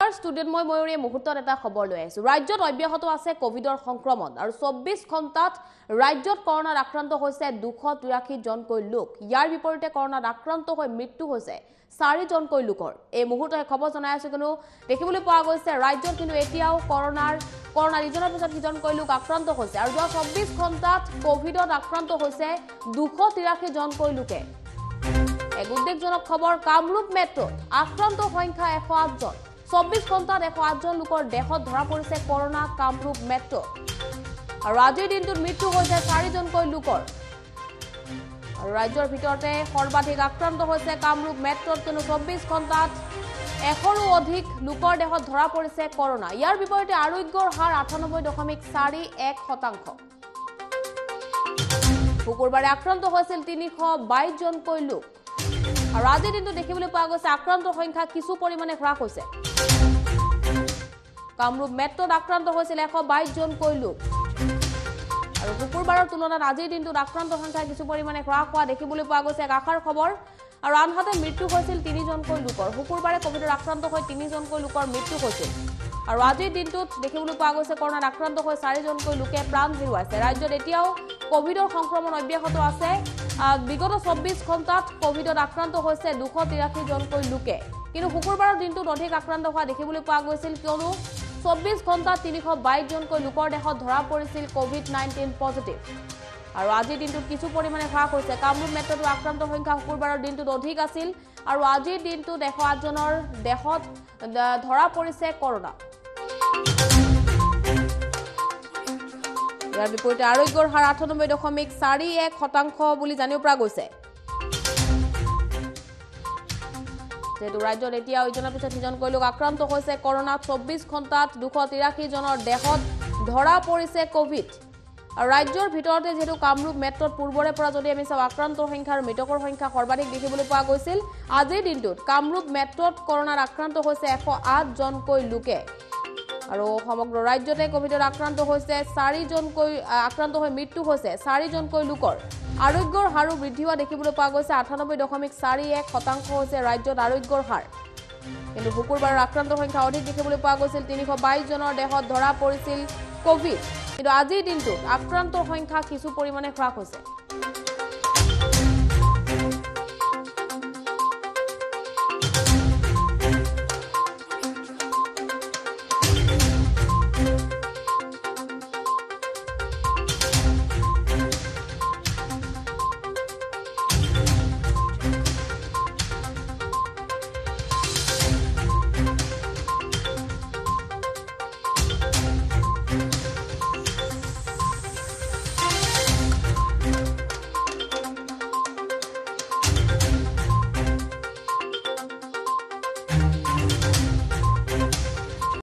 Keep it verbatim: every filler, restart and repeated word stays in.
নমস্কাৰ ষ্টুডেন্ট মই ময়ূৰী মুহূৰ্তত এটা খবৰ লৈ আছো ৰাজ্যত অব্যাহত আছে কোভিডৰ সংক্ৰমণ আৰু চৌব্বিছ ঘণ্টাত ৰাজ্যত কৰোনাৰ আক্ৰান্ত হৈছে দুশ তিৰাশী জনকৈ লোক ইয়াৰ বিপৰীতে কৰোনাত আক্ৰান্ত হৈ মৃত্যু হৈছে চাৰি জনকৈ লোকৰ এই মুহূৰ্তত খবৰ জনাই আছো কিনো দেখিবলৈ পোৱা গৈছে ৰাজ্যত কিন্তু এতিয়াও কৰোনাৰ কৰোনাৰ ইজনৰ পিছত সিজনকৈ লোক আক্ৰান্ত হৈছে আৰু যোৱা চৌব্বিছ ঘণ্টাত কোভিডত আক্ৰান্ত হৈছে দুশ তিৰাশী জনকৈ লোকে এক উদ্বেগজনক খবৰ কামৰূপ মেট্ৰত আক্ৰান্ত সংখ্যা এশ আঠ জন চৌব্বিছ ঘণ্টাত এশ আঠ জন লোকৰ দেহত ধৰা পৰিছে কৰোনা কামৰূপ মেট্ৰত আৰু আজিৰ দিনটোত মৃত্যু হৈছে চাৰি জনকৈ লোকৰ আৰু ৰাজ্যৰ ভিতৰতে সৰ্বাধিক আক্ৰান্ত হৈছে কামৰূপ মেট্ৰত কিন্তু চৌব্বিছ ঘণ্টাত এশৰো অধিক লোকৰ দেহত ধৰা পৰিছে কৰোনা ইয়াৰ বিপৰীতে আৰোগ্যৰ হাৰ আঠানব্বৈ দশমিক চাৰি এক শতাংশ শুকুৰবাৰে আক্ৰান্ত হৈছিল তিনিশ বাইছ জনকৈ লোক আৰু আজিৰ দিনটো দেখিবলৈ পোৱা গৈছে আক্ৰান্ত সংখ্যা কিছু পৰিমাণে হ্ৰাস হৈছে কামৰূপ মেট্ৰত আক্ৰান্ত হৈছিল এশ বাইছ জনকৈ লোক আৰু শুকুৰবাৰৰ তুলনাত আজিৰ দিনটোত আক্ৰান্ত সংখ্যা কিছু পৰিমাণে হ্ৰাস হোৱা দেখিবলৈ পোৱা গৈছে এক আশাৰ খবৰ আৰু আনহাতে মৃত্যু হৈছিল তিনি জনকৈ লোকৰ শুকুৰবাৰে কোভিডৰ আক্ৰান্ত হৈ তিনি জনকৈ লোকৰ মৃত্যু হৈছিল আৰু আজিৰ দিনটোত দেখিবলৈ পোৱা গৈছে কৰোনাত আক্ৰান্ত হৈ চাৰি জনকৈ লোকে প্ৰাণ হেৰুৱাইছে ৰাজ্যত এতিয়াও কোভিডৰ সংক্ৰমণ অব্যাহত আছে বিগত চৌব্বিছ ঘণ্টাত কোভিডত আক্ৰান্ত হৈছে দুশ তিৰাশী জনকৈ লোকে কিন্তু শুকুৰবাৰৰ দিনটোত অধিক আক্ৰান্ত হোৱা দেখিবলৈ পোৱা গৈছিল কিয়নো চৌব্বিছ ঘণ্টাত তিনিশ বাইছ জনকৈ লোকৰ দেহত ধৰা পৰিছিল কোভিড নাইনটিন পজিটিভ আৰু আজিৰ দিনটোত কিছু পৰিমাণে হ্ৰাস হৈছে কামৰূপ মেট্ৰতো আক্ৰান্ত সংখ্যা শুকুৰবাৰৰ দিনটোত অধিক আছিল আৰু আজিৰ দিনটোত এশ আঠ জনৰ দেহত ধৰা পৰিছে কৰোনা ইয়াৰ বিপৰীতে আৰোগ্যৰ হাৰ আঠানব্বৈ দশমিক চাৰি এক শতাংশ বুলি জানিব পৰা গৈছে যেহেতু ৰাজ্যত এতিয়া ইজনৰ পিছত সিজনকৈ লোক আক্ৰান্ত হৈছে কৰোনাত চৌব্বিছ ঘণ্টাত দুশ তিৰাশী জনৰ দেহত ধৰা পৰিছে কোভিড আৰু ৰাজ্যৰ ভিতৰতে যেহেতু কামৰূপ মেট্ৰত পূৰ্বৰে পৰা যদি আমি চাওঁ আক্ৰান্তৰ সংখ্যা আৰু মৃতকৰ সংখ্যা সৰ্বাধিক দেখিবলৈ পোৱা গৈছিল আজিৰ দিনটোত কামৰূপ মেট্ৰত কৰোনাত আক্ৰান্ত হৈছে এশ আঠ জনকৈ লোকে আৰু সমগ্ৰ ৰাজ্যতে কোভিডৰ আক্ৰান্ত হৈছে চাৰি জনকৈ আক্ৰান্ত হৈ মৃত্যু হৈছে চাৰি জনকৈ লোকৰ আৰোগ্যৰ হাৰো বৃদ্ধি হোৱা দেখিবলৈ পোৱা গৈছে আঠানব্বৈ দশমিক চাৰি এক শতাংশ হৈছে ৰাজ্যত আৰোগ্যৰ হাৰ কিন্তু শুকুৰবাৰৰ আক্ৰান্ত সংখ্যা অধিক দেখিবলৈ পোৱা গৈছিল তিনিশ বাইছ জনৰ দেহত ধৰা পৰিছিল কোভিড কিন্তু আজিৰ দিনটোত আক্ৰান্তৰ সংখ্যা কিছু পৰিমাণে হ্ৰাস হৈছে